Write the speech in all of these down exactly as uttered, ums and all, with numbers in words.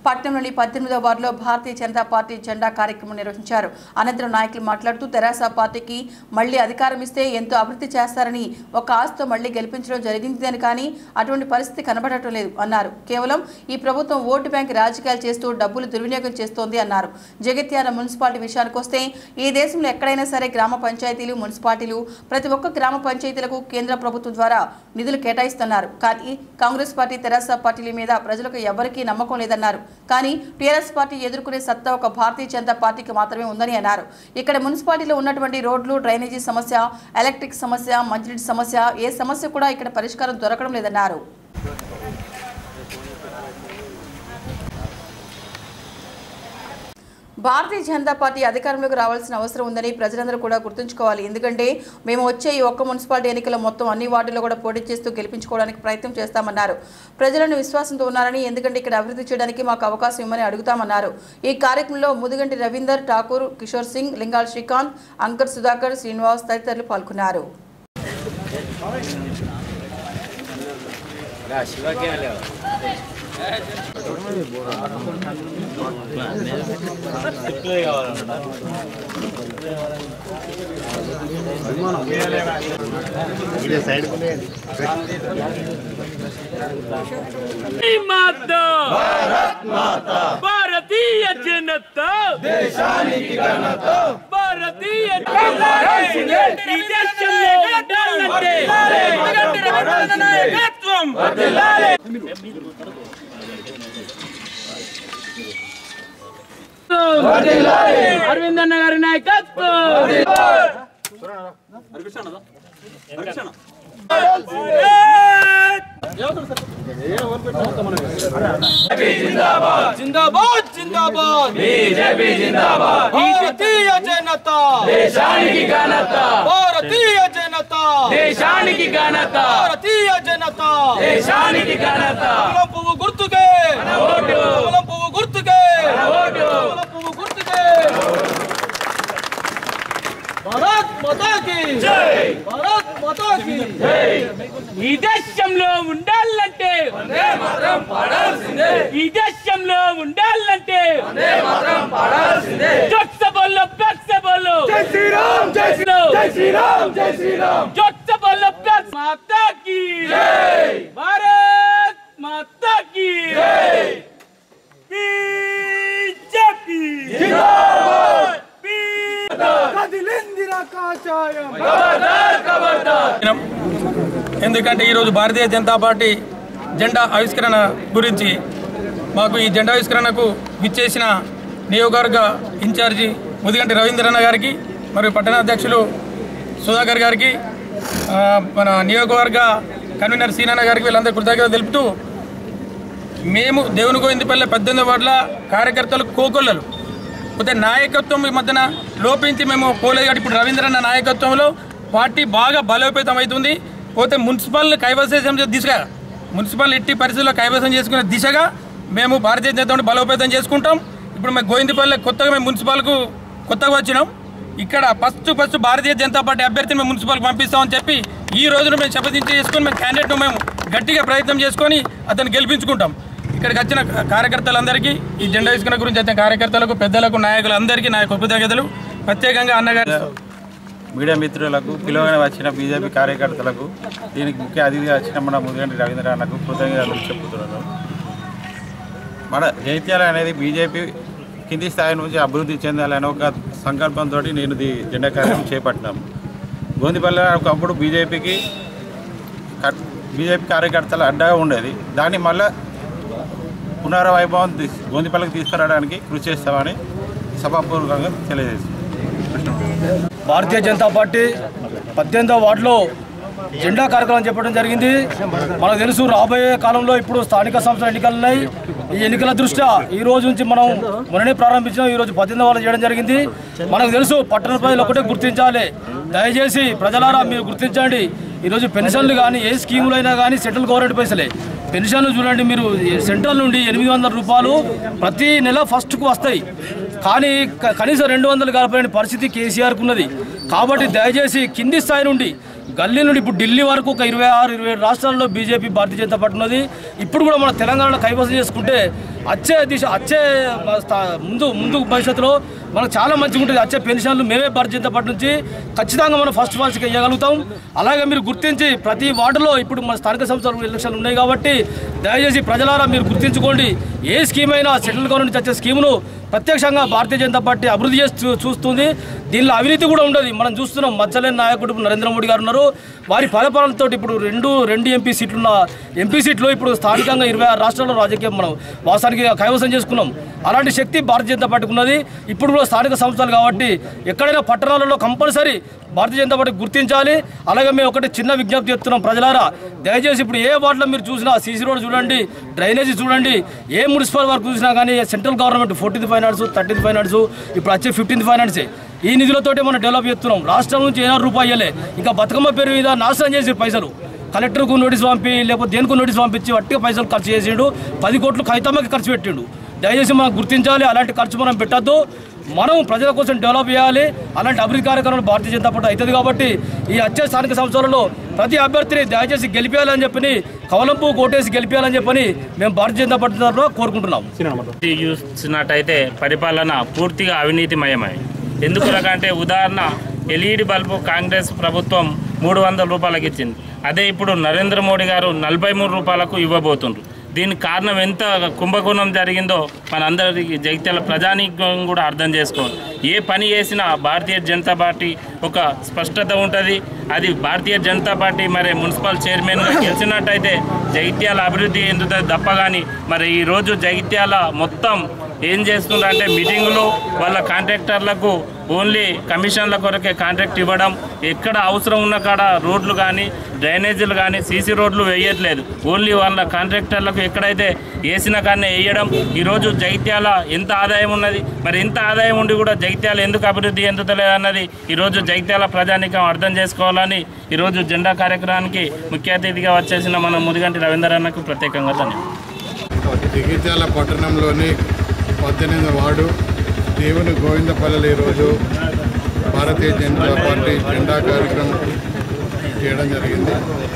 పట్టణంలోని పద్దెనిమిదవ వార్డులో భారతీయ జనతా పార్టీ జెండా కార్యక్రమం నిర్వహించారు. అనంతరం నాయకులు మాట్లాడుతూ తెరాస పార్టీకి మళ్లీ అధికారం ఇస్తే ఎంతో అభివృద్ధి చేస్తారని, ఒక ఆశతో మళ్లీ గెలిపించడం జరిగిందని కానీ అటువంటి పరిస్థితి కనబడటం లేదు అన్నారు. కేవలం ఈ ప్రభుత్వం ఓటు బ్యాంక్ రాజకీయాలు చేస్తూ డబ్బులు దుర్వినియోగం చేస్తోంది అన్నారు. జగిత్యాల మున్సిపాలిటీ విషయానికి వస్తే ఈ దేశంలో ఎక్కడైనా సరే గ్రామ పంచాయతీలు, మున్సిపాలిటీలు ప్రతి ఒక్క గ్రామ పంచాయతీలకు కేంద్ర ప్రభుత్వం ద్వారా నిధులు కేటాయిస్తున్నారు. కానీ కాంగ్రెస్ పార్టీ, తెరాస పార్టీల మీద ప్రజలకు ఎవరికీ నమ్మకం లేదన్నారు. కానీ టీఆర్ఎస్ పార్టీ ఎదుర్కొనే సత్తా ఒక భారతీయ జనతా పార్టీకి మాత్రమే ఉందని అన్నారు. ఇక్కడ మున్సిపాలిటీలో ఉన్నటువంటి రోడ్లు, డ్రైనేజీ సమస్య, ఎలక్ట్రిక్ సమస్య, మంచినీటి సమస్య, ఏ సమస్య కూడా ఇక్కడ పరిష్కారం దొరకడం లేదన్నారు. భారతీయ జనతా పార్టీ అధికారంలోకి రావాల్సిన అవసరం ఉందని ప్రజలందరూ కూడా గుర్తుంచుకోవాలి. ఎందుకంటే మేము వచ్చే ఈ ఒక్క మున్సిపాలిటీ ఎన్నికల్లో మొత్తం అన్ని వార్డుల్లో కూడా పోటీ చేస్తూ గెలిపించుకోవడానికి ప్రయత్నం చేస్తామన్నారు. ప్రజలను విశ్వాసంతో ఉన్నారని, ఎందుకంటే ఇక్కడ అభివృద్ధి చేయడానికి మాకు అవకాశం ఇవ్వమని అడుగుతామన్నారు. ఈ కార్యక్రమంలో ముదిగంటి రవీందర్, ఠాకూర్, కిషోర్ సింగ్, లింగాల్ శ్రీకాంత్, అంకర్ సుధాకర్, శ్రీనివాస్ తదితరులు పాల్గొన్నారు. భారతీయ జనతా దేశానికి ఘనత, భారతీయ నాయకత్వం అరవింద్ అన్న గారి నాయకత్వం. జిందాబాద్ జిందాబాద్ బీజేపీ జిందాబాద్. భారతీయ జనతా దేశానికి ఘనత, భారతీయ జనతా దేశానికి ఘనత, భారతీయ జనతా దేశానికి ఘనత. పువ్వు గుర్తుకే ఓటు, పువ్వు గుర్తుకే ఓటు, పువ్వు గుర్తుకే. భారత్ మాతా కీ జై, భారత్ మాతా కీ జై. ఈ దేశంలో ఉండాలంటే వందే మాతరం పాడాల్సిందే, ఈ దేశంలో ఉండాలంటే వందే మాతరం పాడాల్సిందే. జోక్స బోలో, పెక్స బోలో, జై శ్రీరామ్, జై శ్రీరామ్, జై శ్రీరామ్, జై శ్రీరామ్. జోక్స బోలో, పెక్స మాతా కీ జై, భారత్ మాతా కీ జై. బీజేపీ జిందాబాద్, ఎందుకంటే ఈరోజు భారతీయ జనతా పార్టీ జెండా ఆవిష్కరణ గురించి మాకు ఈ జెండా ఆవిష్కరణకు విచ్చేసిన నియోజకవర్గ ఇన్ఛార్జి ముదిగంటి రవీంద్రన్న గారికి మరియు పట్టణ అధ్యక్షులు సుధాకర్ గారికి, మన నియోజకవర్గ కన్వీనర్ సీనన్న గారికి వీళ్ళందరూ కృతజ్ఞతలు తెలుపుతూ, మేము దేవుని గోవిందపల్లె పద్దెనిమిది వార్డుల కార్యకర్తలు కోకొల్లలు పోతే నాయకత్వం ఈ మధ్యన లోపించి మేము పోలేదు. ఇప్పుడు రవీంద్రన్న నాయకత్వంలో పార్టీ బాగా బలోపేతం అవుతుంది. పోతే మున్సిపల్ కైవసం దిశగా, మున్సిపల్ ఎట్టి పరిస్థితుల్లో కైవసం చేసుకునే దిశగా మేము భారతీయ జనతా బలోపేతం చేసుకుంటాం. ఇప్పుడు మేము గోవిందపల్లె కొత్తగా మేము మున్సిపల్కు కొత్తగా వచ్చినాం. ఇక్కడ ఫస్ట్ ఫస్ట్ భారతీయ జనతా పార్టీ అభ్యర్థిని మేము మున్సిపల్కి పంపిస్తామని చెప్పి ఈ రోజున మేము శపథించి చేసుకొని మేము క్యాండిడేట్ను మేము గట్టిగా ప్రయత్నం చేసుకొని అతను గెలిపించుకుంటాం. ఇక్కడికి వచ్చిన కార్యకర్తలందరికీ, ఈ జెండా ఆవిష్కరణ గురించి వచ్చిన కార్యకర్తలకు, పెద్దలకు, నాయకులందరికీ నా యొక్క కృతజ్ఞతలు. ప్రత్యేకంగా అన్నగారు, మీడియా మిత్రులకు, పిలువగా వచ్చిన బీజేపీ కార్యకర్తలకు, దీనికి ముఖ్య అతిథిగా వచ్చిన మన ముదిగంటి రవీంద్రన్నకు కృతజ్ఞతలు చెబుతున్నాను. మన జగిత్యాల అనేది బీజేపీ కింది స్థాయి నుంచి అభివృద్ధి చెందాలనే ఒక సంకల్పంతో నేను ఈ జెండా కార్యక్రమం చేపట్టినాము. గోందిపల్లె ఒకప్పుడు బీజేపీకి బీజేపీ కార్యకర్తలు అడ్డగా ఉండేది. దాన్ని మళ్ళీ పునర్వైభవం గోందిపల్లెకి తీసుకురావడానికి కృషి చేస్తామని సభాపూర్వకంగా తెలియజేస్తాం. భారతీయ జనతా పార్టీ పద్దెనిమిదవ వార్డులో జెండా కార్యక్రమం చెప్పడం జరిగింది. మనకు తెలుసు రాబోయే కాలంలో ఇప్పుడు స్థానిక సంస్థల ఎన్నికలు ఉన్నాయి. ఈ ఎన్నికల దృష్ట్యా ఈ రోజు నుంచి మనం మొన్ననే ప్రారంభించాం. ఈ రోజు పద్దెనిమిది వాళ్ళు చేయడం జరిగింది. మనకు తెలుసు పట్టణ ప్రజలు ఒకటే గుర్తించాలి. దయచేసి ప్రజలారా మీరు గుర్తించండి. ఈరోజు పెన్షన్లు కానీ ఏ స్కీములు అయినా కానీ సెంట్రల్ గవర్నమెంట్ పైసలే. పెన్షన్లు చూడండి, మీరు సెంట్రల్ నుండి ఎనిమిది వందల రూపాయలు ప్రతి నెల ఫస్ట్కు వస్తాయి. కానీ కనీసం రెండు వందలు కలపలేని పరిస్థితి కేసీఆర్కు ఉన్నది. కాబట్టి దయచేసి కింది స్థాయి నుండి గల్లీ నుండి ఇప్పుడు ఢిల్లీ వరకు ఒక ఇరవై ఆరు ఇరవై ఏడు రాష్ట్రాల్లో బీజేపీ భారతీయ జనతా పార్టీ ఉన్నది. ఇప్పుడు కూడా మన తెలంగాణలో కైవసం చేసుకుంటే వచ్చే దిశ వచ్చే ముందు ముందు భవిష్యత్తులో మనకు చాలా మంచిగా ఉంటుంది. వచ్చే పెన్షన్లు మేమే భారతీయ జనతా పార్టీ నుంచి ఖచ్చితంగా మనం ఫస్ట్ ఫాస్ట్గా ఇవ్వగలుగుతాం. అలాగే మీరు గుర్తించి ప్రతి వార్డులో ఇప్పుడు మన స్థానిక సంస్థల ఎలక్షన్లు ఉన్నాయి కాబట్టి దయచేసి ప్రజలారా మీరు గుర్తించుకోండి. ఏ స్కీమ్ అయినా సెంట్రల్ గవర్నమెంట్ నుంచి వచ్చే స్కీమును ప్రత్యక్షంగా భారతీయ జనతా పార్టీ అభివృద్ధి చేస్తూ చూస్తుంది. దీనిలో అవినీతి కూడా ఉండదు. మనం చూస్తున్నాం మచ్చలేని నాయకుడు నరేంద్ర మోడీ గారు ఉన్నారు. వారి పరిపాలనతో ఇప్పుడు రెండు రెండు ఎంపీ సీట్లున్న ఎంపీ సీట్లు ఇప్పుడు స్థానికంగా ఇరవై ఆరు రాష్ట్రాల్లో రాజకీయం మనం వాస్తవానికి కైవసం చేసుకున్నాం. అలాంటి శక్తి భారతీయ జనతా పార్టీకి ఉన్నది. ఇప్పుడు కూడా స్థానిక సంస్థలు కాబట్టి ఎక్కడైనా పట్టణాలలో కంపల్సరీ భారతీయ జనతా పార్టీ గుర్తించాలి. అలాగే మేము ఒకటి చిన్న విజ్ఞప్తి చేస్తున్నాం, ప్రజలారా దయచేసి ఇప్పుడు ఏ వార్డులో మీరు చూసినా సీసీ రోడ్ చూడండి, డ్రైనేజీ చూడండి, ఏ మున్సిపల్ వర్క్ చూసినా కానీ central government fourteenth finance thirteenth finance ఇప్పుడు వచ్చే ఫిఫ్టీన్త్ ఫైనాన్సే ఈ నిధులతోటి మనం డెవలప్ చేస్తున్నాం. రాష్ట్రం నుంచి ఏనాడు రూపాయలే ఇంకా బతుకమ్మ పేరు మీద నాశనం చేసి పైసలు కలెక్టర్కు నోటీస్ పంపి లేకపోతే దేనికి నోటీస్ పంపించి వట్టిగా పైసలు ఖర్చు చేసిండు. పది కోట్లు కైతమ్మకి ఖర్చు పెట్టిండు. దయచేసి మనం గుర్తించాలి. అలాంటి ఖర్చు మనం పెట్టద్దు. మనం ప్రజల కోసం డెవలప్ చేయాలి. అలాంటి అభివృద్ధి కార్యక్రమాలు భారతీయ జనతా పార్టీ అవుతుంది కాబట్టి ఈ వచ్చే స్థానిక సంస్థలలో ప్రతి అభ్యర్థిని దయచేసి గెలిపేయాలని చెప్పని కవలంపు కోటేసి గెలిపేయాలని చెప్పని మేము భారతీయ జనతా పార్టీ తరఫున కోరుకుంటున్నాం. చూసినట్టయితే పరిపాలన పూర్తిగా అవినీతిమయమై ఎందుకంటే ఉదాహరణ ఎల్ఈడి బల్బు కాంగ్రెస్ ప్రభుత్వం మూడు వందల రూపాయలకు ఇచ్చింది. అదే ఇప్పుడు నరేంద్ర మోడీ గారు నలభై మూడు రూపాయలకు ఇవ్వబోతుండ్రు. దీనికి కారణం ఎంత కుంభకోణం జరిగిందో మనందరికీ జగిత్యాల ప్రజానీకం కూడా అర్థం చేసుకోవాలి. ఏ పని చేసినా భారతీయ జనతా పార్టీ ఒక స్పష్టత ఉంటుంది. అది భారతీయ జనతా పార్టీ మరి మున్సిపల్ చైర్మన్గా గెలిచినట్టయితే జగిత్యాల అభివృద్ధి ఎందుతుంది తప్ప కానీ మరి ఈరోజు జగిత్యాల మొత్తం ఏం చేస్తున్నారంటే మీటింగులు వాళ్ళ కాంట్రాక్టర్లకు ఓన్లీ కమిషన్ల కొరకే కాంట్రాక్ట్ ఇవ్వడం, ఎక్కడ అవసరం ఉన్న కాడ రోడ్లు కానీ డ్రైనేజీలు కానీ సీసీ రోడ్లు వేయట్లేదు. ఓన్లీ వాళ్ళ కాంట్రాక్టర్లకు ఎక్కడైతే వేసిన కానీ వేయడం. ఈరోజు జగిత్యాల ఎంత ఆదాయం ఉన్నది, మరి ఇంత ఆదాయం ఉండి కూడా జగిత్యాల ఎందుకు అభివృద్ధి చెందుతలేదు అన్నది ఈరోజు జగిత్యాల ప్రజానీకం అర్థం చేసుకోవాలని ఈరోజు జెండా కార్యక్రమానికి ముఖ్య అతిథిగా వచ్చేసిన మన ముదిగంటి రవీందర్ అన్నకు ప్రత్యేకంగా ధన్యవాదాలు. జగిత్యాల పట్టణంలోని పద్దెనిమిది వార్డు దేవుని గోవిందపల్లిలో ఈరోజు భారతీయ జనతా పార్టీ జెండా కార్యక్రమం చేయడం జరిగింది.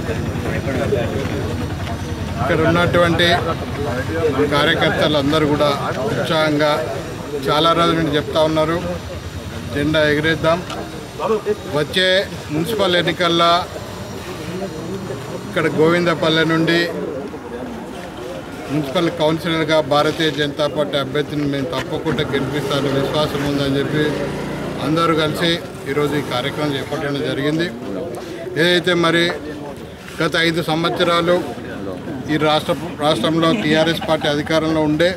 ఇక్కడ ఉన్నటువంటి కార్యకర్తలందరూ కూడా ఉత్సాహంగా చాలా రోజుల నుండి చెప్తా ఉన్నారు, జెండా ఎగిరేద్దాం. వచ్చే మున్సిపల్ ఎన్నికల్లో ఇక్కడ గోవిందపల్లి నుండి మున్సిపల్ కౌన్సిలర్గా భారతీయ జనతా పార్టీ అభ్యర్థిని మేము తప్పకుండా గెలిపిస్తాను విశ్వాసం ఉందని చెప్పి అందరూ కలిసి ఈరోజు ఈ కార్యక్రమం చేపట్టడం జరిగింది. ఏదైతే మరి గత ఐదు సంవత్సరాలు ఈ రాష్ట్ర రాష్ట్రంలో టీఆర్ఎస్ పార్టీ అధికారంలో ఉండే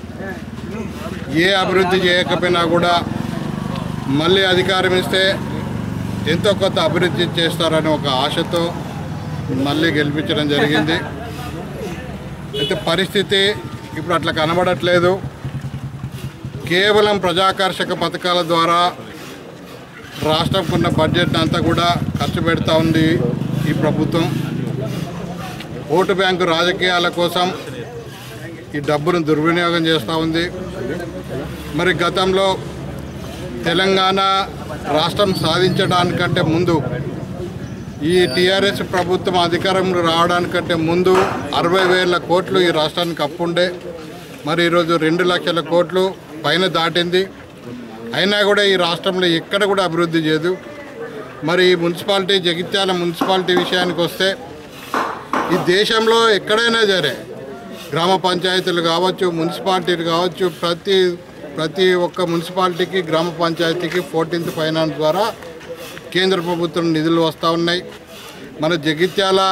ఏ అభివృద్ధి చేయకపోయినా కూడా మళ్ళీ అధికారం ఇస్తే ఎంతో కొత్త అభివృద్ధి చేస్తారని ఒక ఆశతో మళ్ళీ గెలిపించడం జరిగింది. అయితే పరిస్థితి ఇప్పుడు అట్లా కనబడట్లేదు. కేవలం ప్రజాకర్షక పథకాల ద్వారా రాష్ట్రంకున్న బడ్జెట్ అంతా కూడా ఖర్చు పెడతా ఉంది ఈ ప్రభుత్వం. ఓటు బ్యాంకు రాజకీయాల కోసం ఈ డబ్బును దుర్వినియోగం చేస్తూ ఉంది. మరి గతంలో తెలంగాణ రాష్ట్రం సాధించడానికంటే ముందు ఈ టీఆర్ఎస్ ప్రభుత్వం అధికారంలో రావడానికంటే ముందు అరవై వేల కోట్లు ఈ రాష్ట్రానికి అప్పు ఉండే. మరి ఈరోజు రెండు లక్షల కోట్లు పైన దాటింది. అయినా కూడా ఈ రాష్ట్రంలో ఎక్కడ కూడా అభివృద్ధి చేయదు. మరి ఈ మున్సిపాలిటీ జగిత్యాల మున్సిపాలిటీ విషయానికి వస్తే ఈ దేశంలో ఎక్కడైనా సరే గ్రామ పంచాయతీలు కావచ్చు, మున్సిపాలిటీలు కావచ్చు, ప్రతి ప్రతి ఒక్క మున్సిపాలిటీకి గ్రామ పంచాయతీకి ఫోర్టీన్త్ ఫైనాన్స్ ద్వారా కేంద్ర ప్రభుత్వం నిధులు వస్తూ ఉన్నాయి. మన జగిత్యాల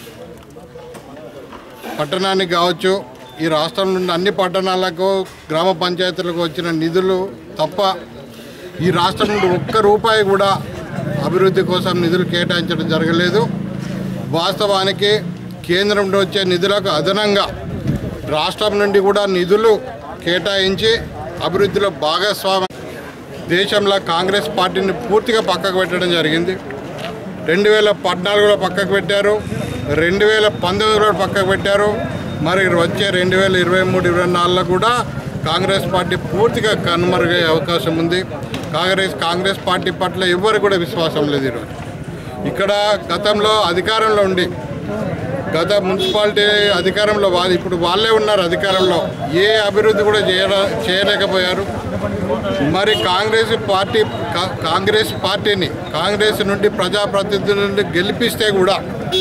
పట్టణానికి కావచ్చు, ఈ రాష్ట్రం నుండి అన్ని పట్టణాలకు గ్రామ పంచాయతీలకు వచ్చిన నిధులు తప్ప ఈ రాష్ట్రం నుండి ఒక్క రూపాయి కూడా అభివృద్ధి కోసం నిధులు కేటాయించడం జరగలేదు. వాస్తవానికి కేంద్రం నుండి వచ్చే నిధులకు అదనంగా రాష్ట్రం నుండి కూడా నిధులు కేటాయించి అభివృద్ధిలో భాగస్వామ్యం దేశంలో కాంగ్రెస్ పార్టీని పూర్తిగా పక్కకు పెట్టడం జరిగింది. రెండు వేల పద్నాలుగులో పక్కకు పెట్టారు, రెండు వేల పంతొమ్మిదిలో పక్కకు పెట్టారు. మరి వచ్చే రెండు వేల ఇరవై మూడు ఇరవై నాలుగులో కూడా కాంగ్రెస్ పార్టీ పూర్తిగా కనుమరుగయ్యే అవకాశం ఉంది. కాంగ్రెస్ కాంగ్రెస్ పార్టీ పట్ల ఎవరు కూడా విశ్వాసం లేదు. ఈరోజు ఇక్కడ గతంలో అధికారంలో ఉండి గత మున్సిపాలిటీ అధికారంలో వాళ్ళు ఇప్పుడు వాళ్ళే ఉన్నారు అధికారంలో, ఏ అభివృద్ధి కూడా చేయ చేయలేకపోయారు. మరి కాంగ్రెస్ పార్టీ కాంగ్రెస్ పార్టీని కాంగ్రెస్ నుండి ప్రజాప్రతినిధులను గెలిపిస్తే కూడా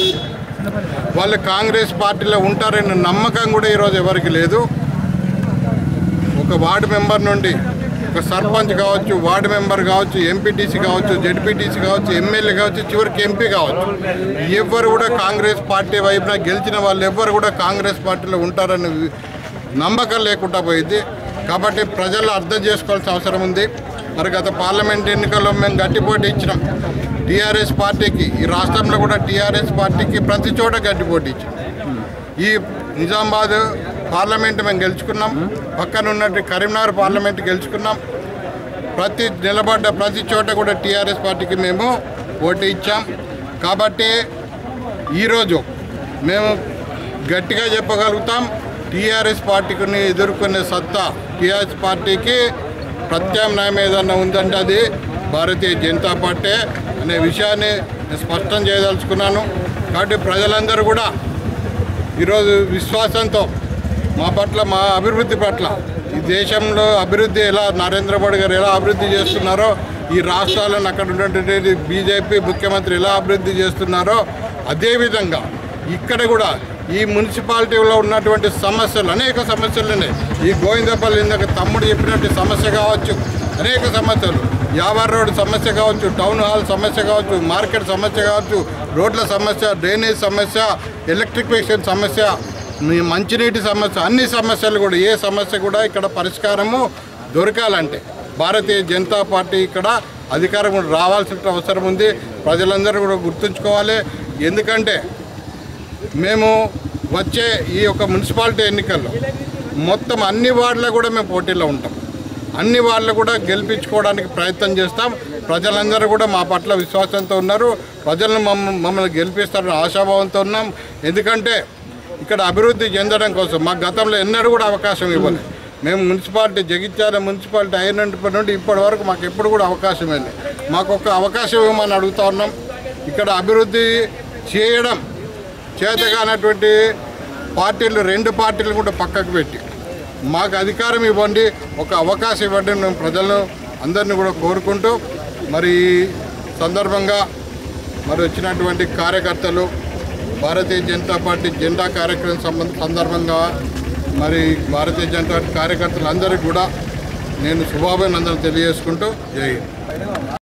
వాళ్ళు కాంగ్రెస్ పార్టీలో ఉంటారనే నమ్మకం కూడా ఈరోజు ఎవరికి లేదు. ఒక వార్డు మెంబర్ నుండి ఒక సర్పంచ్ కావచ్చు, వార్డు మెంబర్ కావచ్చు, ఎంపీటీసీ కావచ్చు, జెడ్పీటీసీ కావచ్చు, ఎమ్మెల్యే కావచ్చు, చివరికి ఎంపీ కావచ్చు, ఎవ్వరు కూడా కాంగ్రెస్ పార్టీ వైపున గెలిచిన వాళ్ళు ఎవ్వరు కూడా కాంగ్రెస్ పార్టీలో ఉంటారని నమ్మకం లేకుండా పోయింది. కాబట్టి ప్రజలు అర్థం చేసుకోవాల్సిన అవసరం ఉంది. మరి గత పార్లమెంట్ ఎన్నికల్లో మేము గట్టి పోటీ ఇచ్చినాం టీఆర్ఎస్ పార్టీకి. ఈ రాష్ట్రంలో కూడా టీఆర్ఎస్ పార్టీకి ప్రతి చోట గట్టి పోటీ ఇచ్చినాం. ఈ నిజామాబాద్ పార్లమెంట్ మేము గెలుచుకున్నాం, పక్కన ఉన్నట్టు కరీంనగర్ పార్లమెంట్ గెలుచుకున్నాం. ప్రతి నిలబడ్డ ప్రతి చోట కూడా టీఆర్ఎస్ పార్టీకి మేము ఓటు ఇచ్చాం. కాబట్టి ఈరోజు మేము గట్టిగా చెప్పగలుగుతాం, టీఆర్ఎస్ పార్టీని ఎదుర్కొనే సత్తా టీఆర్ఎస్ పార్టీకి ప్రత్యామ్నాయం ఏదన్నా ఉందంటే అది భారతీయ జనతా పార్టీ అనే విషయాన్ని స్పష్టం చేయదలుచుకున్నాను. కాబట్టి ప్రజలందరూ కూడా ఈరోజు విశ్వాసంతో మా పట్ల, మా అభివృద్ధి పట్ల, ఈ దేశంలో అభివృద్ధి ఎలా నరేంద్ర మోడీ గారు ఎలా అభివృద్ధి చేస్తున్నారో, ఈ రాష్ట్రాలను అక్కడ ఉన్నటువంటి బీజేపీ ముఖ్యమంత్రి ఎలా అభివృద్ధి చేస్తున్నారో అదేవిధంగా ఇక్కడ కూడా ఈ మున్సిపాలిటీలో ఉన్నటువంటి సమస్యలు అనేక సమస్యలునే, ఈ గోవిందపల్లి ఇందాక తమ్ముడు చెప్పినట్టు సమస్య కావచ్చు, అనేక సమస్యలు, యావర్ రోడ్ సమస్య కావచ్చు, టౌన్ హాల్ సమస్య కావచ్చు, మార్కెట్ సమస్య కావచ్చు, రోడ్ల సమస్య, డ్రైనేజ్ సమస్య, ఎలక్ట్రిఫికేషన్ సమస్య, మంచినీటి సమస్య, అన్ని సమస్యలు కూడా ఏ సమస్య కూడా ఇక్కడ పరిష్కారము దొరకాలంటే భారతీయ జనతా పార్టీ ఇక్కడ అధికారం రావాల్సిన అవసరం ఉంది. ప్రజలందరూ కూడా గుర్తుంచుకోవాలి. ఎందుకంటే మేము వచ్చే ఈ యొక్క మున్సిపాలిటీ ఎన్నికల్లో మొత్తం అన్ని వార్డులో కూడా మేము పోటీలో ఉంటాం. అన్ని వాళ్ళు కూడా గెలిపించుకోవడానికి ప్రయత్నం చేస్తాం. ప్రజలందరూ కూడా మా పట్ల విశ్వాసంతో ఉన్నారు. ప్రజలను మమ్మ మమ్మల్ని గెలిపిస్తారని ఆశాభావంతో ఉన్నాం. ఎందుకంటే ఇక్కడ అభివృద్ధి చెందడం కోసం మాకు గతంలో ఎన్నడూ కూడా అవకాశం ఇవ్వలేదు. మేము మున్సిపాలిటీ జగిత్యాల మున్సిపాలిటీ అయినప్పటి నుండి ఇప్పటి వరకు మాకు ఎప్పుడు కూడా అవకాశం ఇవ్వలేదు. మాకు ఒక అవకాశం ఇవ్వమని అడుగుతా ఉన్నాం. ఇక్కడ అభివృద్ధి చేయడం చేతగానటువంటి పార్టీలు రెండు పార్టీలు కూడా పక్కకు పెట్టి మాకు అధికారం ఇవ్వండి, ఒక అవకాశం ఇవ్వండి మేము ప్రజలను అందరినీ కూడా కోరుకుంటూ, మరి సందర్భంగా మరి వచ్చినటువంటి కార్యకర్తలు భారతీయ జనతా పార్టీ జెండా కార్యక్రమం సంబంధ సందర్భంగా మరి భారతీయ జనతా పార్టీ కార్యకర్తలందరికీ కూడా నేను శుభాభినందనలు తెలియజేసుకుంటూ జై హింద్.